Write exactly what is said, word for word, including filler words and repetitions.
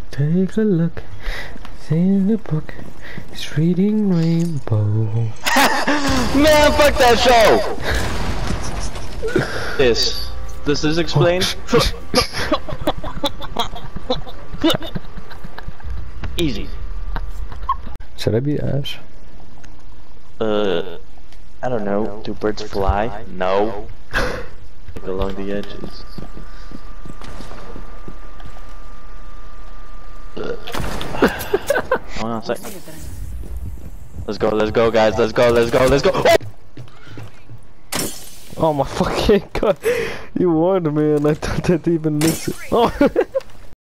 Take a look. It's in the book. It's reading Rainbow. Man, fuck that show! This. Does this explain? Easy. Should I be Ash? Uh, I don't know. Do birds fly? No. Like along the edges. Hold on a sec. Let's go, let's go, guys. Let's go, let's go, let's go. Oh! Oh my fucking god. You warned me and I didn't even listen. Oh.